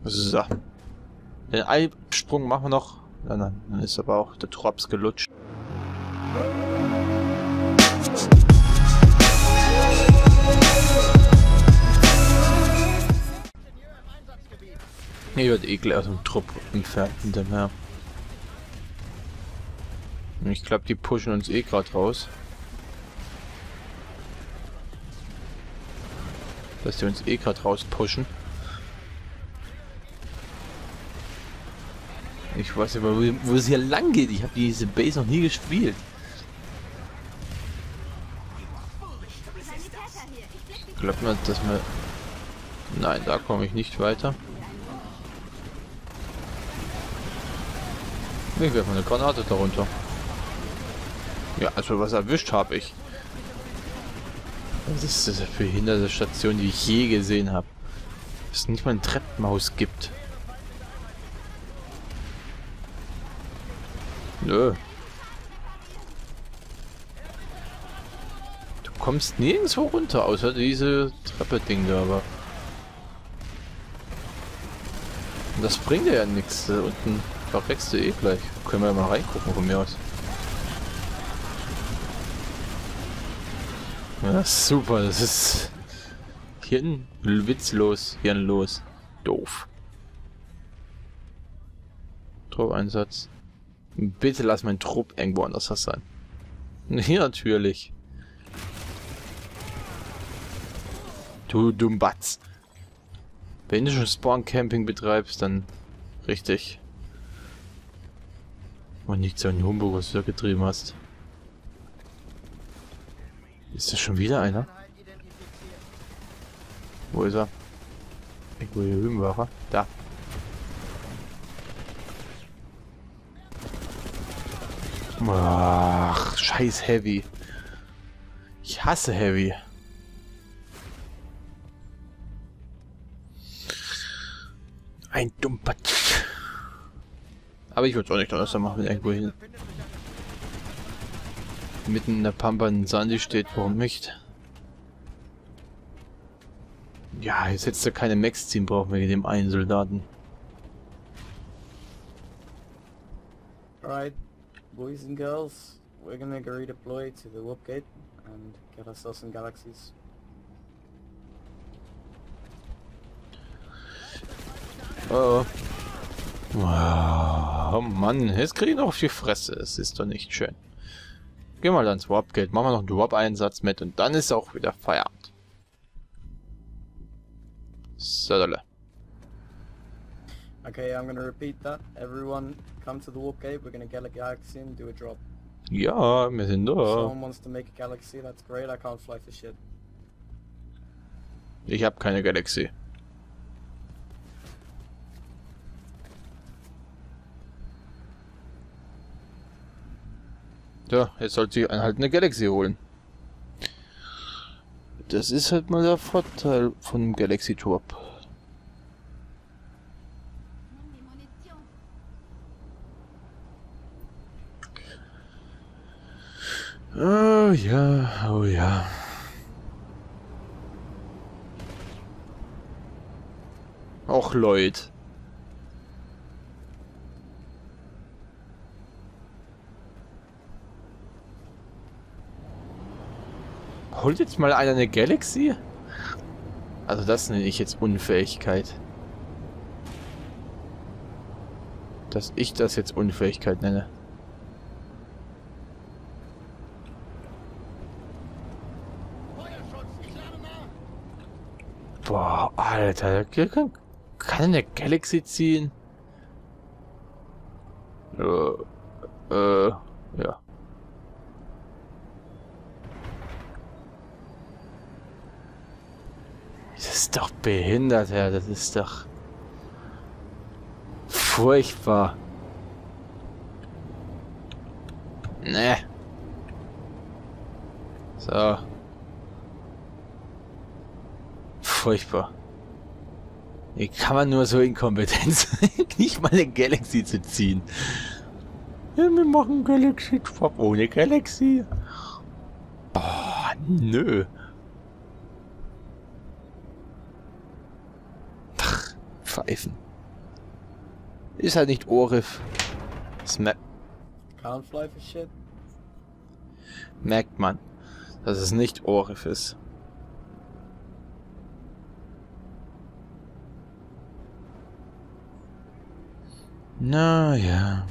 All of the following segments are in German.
So. Den Eisprung machen wir noch. Dann ist aber auch der Drops gelutscht. Hier wird Ekel aus dem Trupp entfernt hinterher. Ich glaube, die pushen uns eh gerade raus. Dass die uns eh gerade raus pushen. Ich weiß nicht, wo es hier lang geht. Ich habe diese Base noch nie gespielt. Glaubt man, dass wir... Nein, da komme ich nicht weiter. Ich werfe mal eine Granate darunter. Ja, also was erwischt habe ich. Was ist das für behinderte Station, die ich je gesehen habe? Dass es nicht mal ein Treppenhaus gibt. Nö. Du kommst nirgendwo runter, außer diese Treppe-Ding da, aber... Das bringt ja nichts. Da unten verreckst du eh gleich. Können wir ja mal reingucken von mir aus. Ja, super, das ist... Hirn witzlos, hirnlos. Doof. Trupp-Einsatz. Bitte lass mein Trupp irgendwo anders sein. Ja, natürlich. Du Dummbatz. Wenn du schon Spawn-Camping betreibst, dann richtig. Und nicht so ein Humbug, was du da getrieben hast. Ist das schon wieder einer? Wo ist er? Irgendwo hier drüben war er. Da. Ach, scheiß Heavy. Ich hasse Heavy. Ein Dummbatz. Aber ich würde es auch nicht anders machen, irgendwo hin. Mitten in der Pampa in Sandy steht, warum nicht? Ja, jetzt hättest du keine Max-Team brauchen wegen dem einen Soldaten. Alright, boys and girls, we're gonna go redeploy to the warp gate and get ourselves some galaxies. Oh. Oh Mann, jetzt krieg ich noch auf die Fresse. Es ist doch nicht schön. Gehen wir dann ins Warp-Gate, machen wir noch einen Warp-Einsatz mit und dann ist auch wieder Feierabend. Söderle. Okay, I'm gonna repeat that. Everyone come to the warp gate, we're gonna get a galaxy and do a drop. Ja, wir sind da. Someone wants to make a galaxy, that's great, I can't fly for shit. Ich habe keine Galaxy. Ja, jetzt sollte ich halt eine Galaxy holen. Das ist halt mal der Vorteil von dem Galaxy Drop. Oh ja, oh ja. Och Leute. Holt jetzt mal einer eine Galaxy? Also das nenne ich jetzt Unfähigkeit. Dass ich das jetzt Unfähigkeit nenne. Boah, Alter, kann eine Galaxy ziehen? Ja. Das ist doch behindert, Herr. Das ist doch furchtbar. Ne. So. Furchtbar. Wie kann man nur so inkompetent sein, nicht mal eine Galaxy zu ziehen? Ja, wir machen Galaxy Drop ohne Galaxy. Oh, nö. Pfeifen. Ist halt nicht Orif. Das Can't fly for shit. merkt man, dass es nicht Orif ist. Na ja.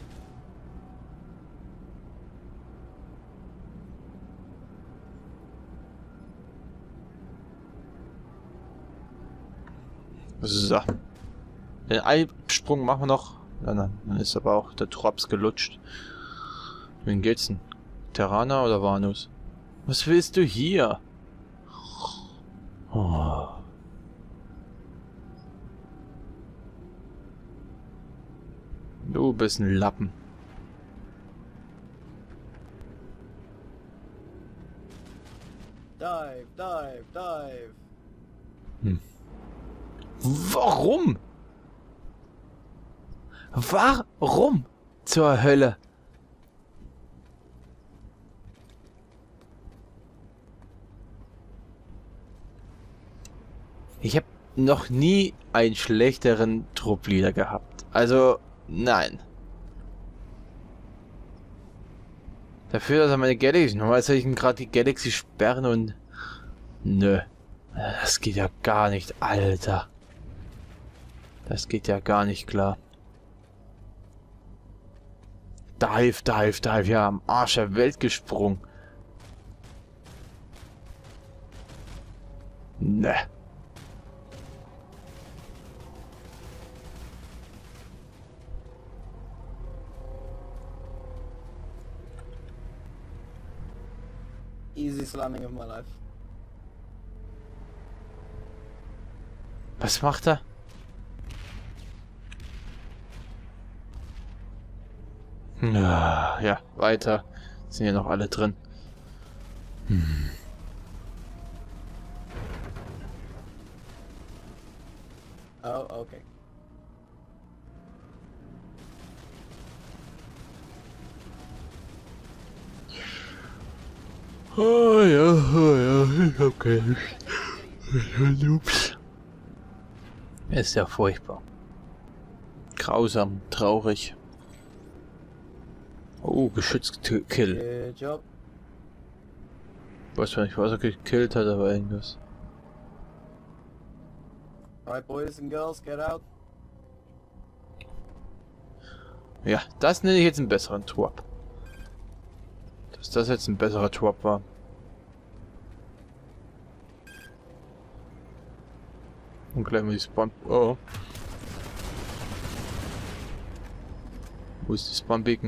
So. Den Eisprung machen wir noch. Dann ist aber auch der Drops gelutscht. Wen geht's denn? Terraner oder Vanus? Was willst du hier? Oh. Du bist ein Lappen. Dive, dive, dive. Warum? Warum zur Hölle? Ich habe noch nie einen schlechteren Truppleader gehabt. Also, nein. Dafür, dass er meine Galaxy... Normal soll ich ihm gerade die Galaxy sperren und... Nö. Das geht ja gar nicht, Alter. Das geht ja gar nicht klar. Dive, dive, dive. Ja, am Arsch der Welt gesprungen. Ne. Easiest landing of my life. Was macht er? Ja, weiter. Sind ja noch alle drin. Oh, okay. Oh ja, ich hab keine Loops. Ist ja furchtbar. Grausam, traurig. Oh, Geschützkill. Good job. Ich weiß nicht, was er gekillt hat, aber irgendwas. Alright, boys and girls, get out. Ja, das nenne ich jetzt einen besseren Twop. Dass das jetzt ein besserer Twop war. Und gleich mal die Spawn... Oh. Wo ist die Spawn-Beacon?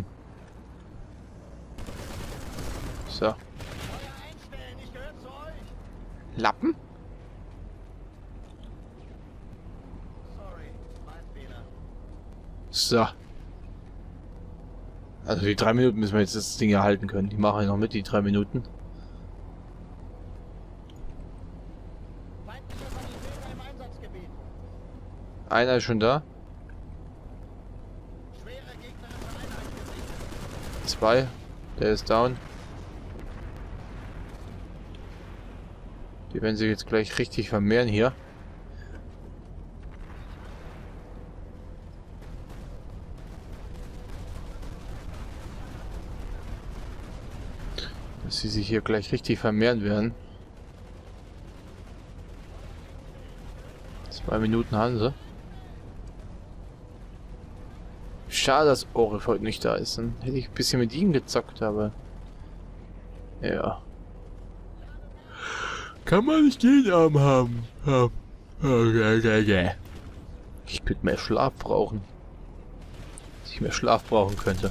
So. Lappen? So. Also die 3 Minuten müssen wir jetzt das Ding erhalten können. Die machen ja noch mit, die 3 Minuten. Einer ist schon da. 2. Der ist down. Die werden sich jetzt gleich richtig vermehren hier. Dass sie sich hier gleich richtig vermehren werden. 2 Minuten haben sie. Schade, dass Orif heute nicht da ist. Dann hätte ich ein bisschen mit ihm gezockt, aber... Ja. Kann man nicht jeden Arm haben. Ich könnte mehr Schlaf brauchen. Dass ich mehr Schlaf brauchen könnte.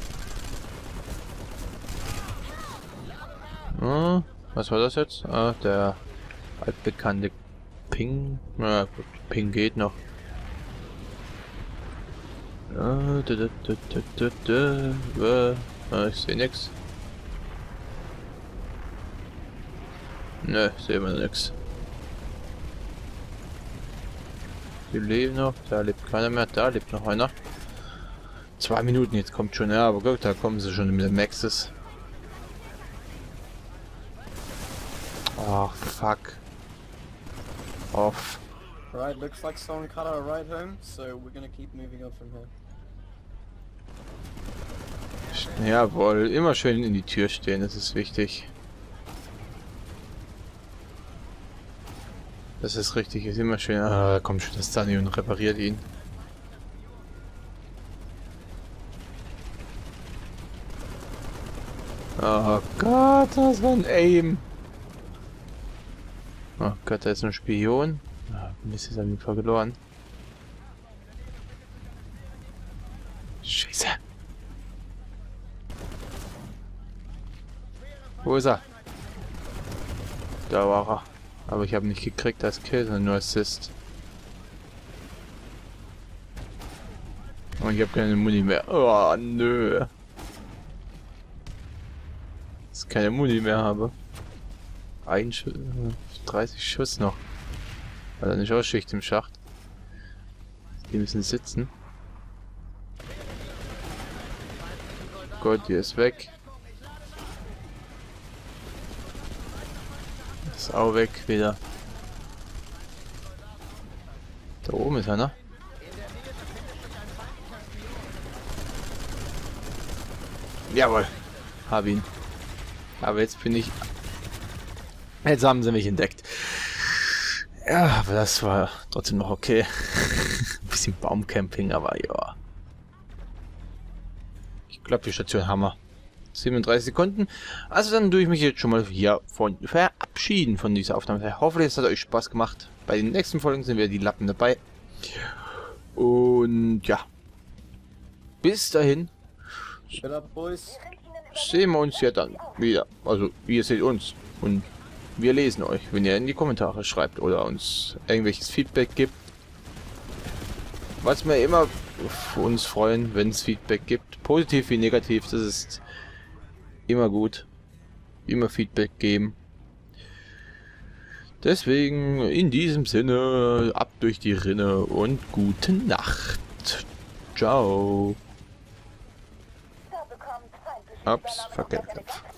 Oh, was war das jetzt? Ah, der altbekannte Ping. Na gut, Ping geht noch. Ich sehe nix. Ne, sehen wir nix. Die leben noch, da lebt keiner mehr, da lebt noch einer. 2 Minuten, jetzt kommt schon, ja, aber gut, da kommen sie schon mit den Maxes. Oh, fuck. Off. Right, looks like someone cut our ride home, so we're gonna keep moving on from here. Jawohl, immer schön in die Tür stehen, das ist wichtig. Das ist richtig, ist immer schön. Ah, da kommt schon das Sunny und repariert ihn. Oh Gott, das war ein Aim. Oh Gott, da ist ein Spion. Ah, Mist, ist auf jeden Fall verloren. Scheiße. Wo ist er? Da war er. Aber ich habe nicht gekriegt als Kill, sondern nur Assist. Und ich habe keine Muni mehr. Oh, nö. Dass ich keine Muni mehr habe. 30 Schuss noch. Weil er nicht ausschicht im Schacht. Die müssen sitzen. Gut, die ist weg. Ist auch weg wieder. Da oben ist einer. Jawohl. Hab ihn. Aber jetzt bin ich... Jetzt haben sie mich entdeckt. Ja, aber das war trotzdem noch okay. Ein bisschen Baumcamping, aber ja. Ich glaube, die Station haben wir. 37 Sekunden. Also dann tue ich mich jetzt schon mal hier von verabschieden von dieser Aufnahme. Ich hoffe, es hat euch Spaß gemacht. Bei den nächsten Folgen sind wir die Lappen dabei. Und ja. Bis dahin. Sehen wir uns ja dann wieder. Also ihr seht uns. Und wir lesen euch, wenn ihr in die Kommentare schreibt oder uns irgendwelches Feedback gibt. Was wir immer für uns freuen, wenn es Feedback gibt. Positiv wie negativ, das ist immer gut. Immer Feedback geben. Deswegen in diesem Sinne ab durch die Rinne und gute Nacht. Ciao. Ups, verkehrt.